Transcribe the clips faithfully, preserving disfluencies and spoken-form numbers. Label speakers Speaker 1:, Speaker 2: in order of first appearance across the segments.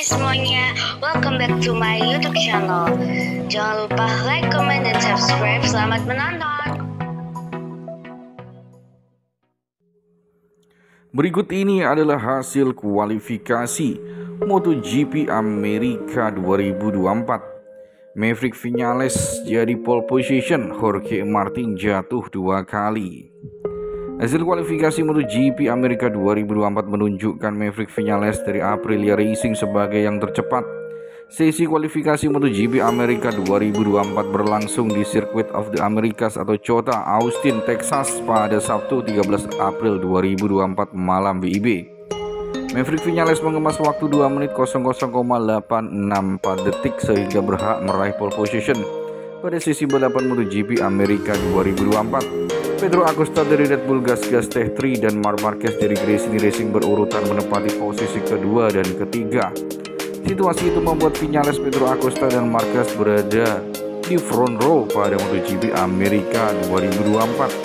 Speaker 1: semuanya, welcome back to my YouTube channel. Jangan lupa like, comment, dan subscribe. Selamat menonton.
Speaker 2: Berikut ini adalah hasil kualifikasi MotoGP Amerika dua ribu dua puluh empat. Maverick Viñales jadi pole position, Jorge Martin jatuh dua kali. Hasil kualifikasi MotoGP Amerika dua ribu dua puluh empat menunjukkan Maverick Viñales dari Aprilia Racing sebagai yang tercepat. Sesi kualifikasi MotoGP Amerika dua ribu dua puluh empat berlangsung di Circuit of the Americas atau COTA, Austin, Texas pada Sabtu tiga belas April dua ribu dua puluh empat malam W I B. Maverick Viñales mengemas waktu dua menit nol nol koma delapan enam empat detik sehingga berhak meraih pole position pada sesi balapan MotoGP Amerika dua ribu dua puluh empat. Pedro Acosta dari Red Bull Gas-Gas Tech tiga dan Marc Marquez dari Gresini Racing berurutan menempati posisi kedua dan ketiga. Situasi itu membuat Viñales, Pedro Acosta, dan Marquez berada di front row pada MotoGP Amerika dua ribu dua puluh empat.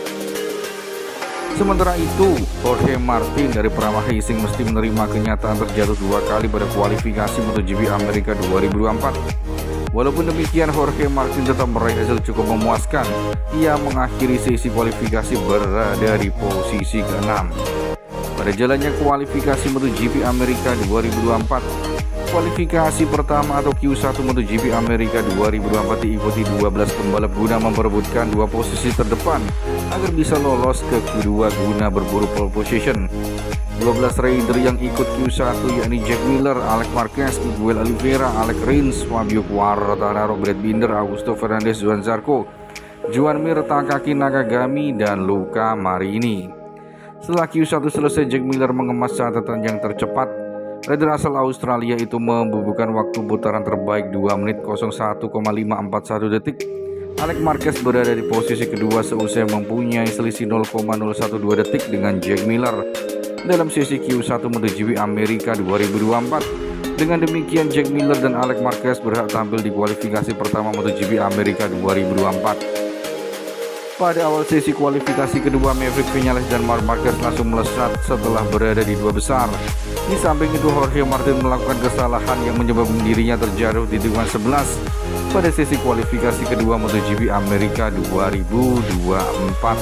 Speaker 2: Sementara itu, Jorge Martin dari Pramac Racing mesti menerima kenyataan terjatuh dua kali pada kualifikasi MotoGP Amerika dua ribu dua puluh empat. Walaupun demikian, Jorge Martin tetap meraih hasil cukup memuaskan. Ia mengakhiri sesi kualifikasi berada di posisi keenam. Pada jalannya kualifikasi MotoGP Amerika dua ribu dua puluh empat, kualifikasi pertama atau Q satu MotoGP Amerika dua ribu dua puluh empat diikuti dua belas pembalap guna memperebutkan dua posisi terdepan agar bisa lolos ke Q dua guna berburu pole position. dua belas rider yang ikut Q satu yakni Jack Miller, Alex Marquez, Miguel Oliveira, Alex Rins, Fabio Quartararo, Brad Binder, Augusto Fernandez, Johann Zarco, Joan Mir, Takaki Nakagami, dan Luca Marini. Setelah Q satu selesai, Jack Miller mengemas catatan yang tercepat. Rider asal Australia itu membubuhkan waktu putaran terbaik dua menit nol satu koma lima empat satu detik. Alex Marquez berada di posisi kedua seusai mempunyai selisih nol koma nol satu dua detik dengan Jack Miller dalam sesi Q satu MotoGP Amerika dua ribu dua puluh empat. Dengan demikian, Jack Miller dan Alex Marquez berhak tampil di kualifikasi pertama MotoGP Amerika dua ribu dua puluh empat. Pada awal sesi kualifikasi kedua, Maverick Viñales dan Marc Marquez langsung melesat setelah berada di dua besar. Di samping itu, Jorge Martin melakukan kesalahan yang menyebabkan dirinya terjatuh di tikungan sebelas pada sesi kualifikasi kedua MotoGP Amerika dua ribu dua puluh empat.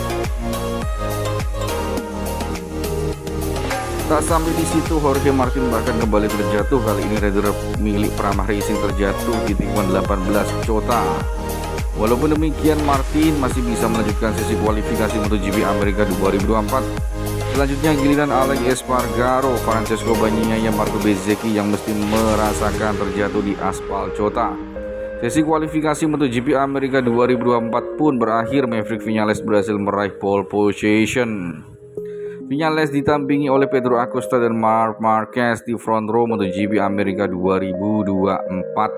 Speaker 2: Tak sampai di situ, Jorge Martin bahkan kembali terjatuh. Kali ini rider milik Pramac Racing terjatuh di tikungan delapan belas COTA. Walaupun demikian, Martin masih bisa melanjutkan sesi kualifikasi MotoGP Amerika dua ribu dua puluh empat. Selanjutnya giliran Alex Espargaro, Francesco Bagnaia, Marco Bezzecchi yang mesti merasakan terjatuh di aspal COTA. Sesi kualifikasi MotoGP Amerika dua ribu dua puluh empat pun berakhir. Maverick Viñales berhasil meraih pole position. Viñales ditampingi oleh Pedro Acosta dan Marc Marquez di front row MotoGP Amerika dua ribu dua puluh empat.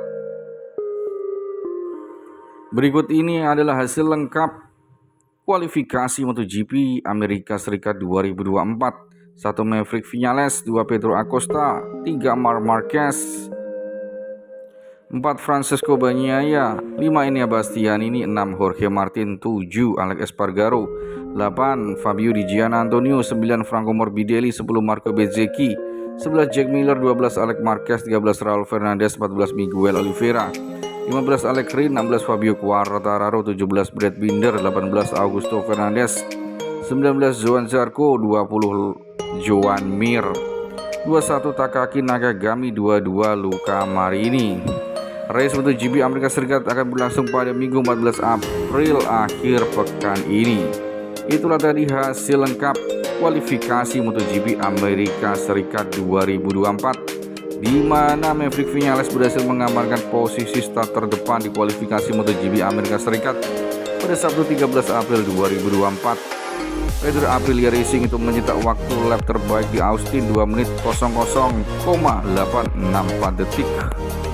Speaker 2: Berikut ini adalah hasil lengkap kualifikasi MotoGP Amerika Serikat dua ribu dua puluh empat. satu Maverick Viñales, dua Pedro Acosta, tiga Marc Marquez, empat Francesco Bagnaia, lima Enea Bastianini, enam Jorge Martin, tujuh Alex Espargaro, delapan Fabio Di Giannantonio, sembilan Franco Morbidelli, sepuluh Marco Bezzecchi, sebelas Jack Miller, dua belas Alex Marquez, tiga belas Raul Fernandez, empat belas Miguel Oliveira, lima belas Alex Rins, enam belas Fabio Quartararo, tujuh belas Brad Binder, delapan belas Augusto Fernandez, sembilan belas Johann Zarco, dua puluh Joan Mir, dua puluh satu Takaki Nakagami, dua puluh dua Luca Marini. Race MotoGP Amerika Serikat akan berlangsung pada Minggu empat belas April akhir pekan ini. Itulah tadi hasil lengkap kualifikasi MotoGP Amerika Serikat dua ribu dua puluh empat, di mana Maverick Viñales berhasil mengamankan posisi start terdepan di kualifikasi MotoGP Amerika Serikat pada Sabtu tiga belas April dua ribu dua puluh empat. Rider Aprilia Racing itu mencetak waktu lap terbaik di Austin dua menit nol nol koma delapan enam empat detik.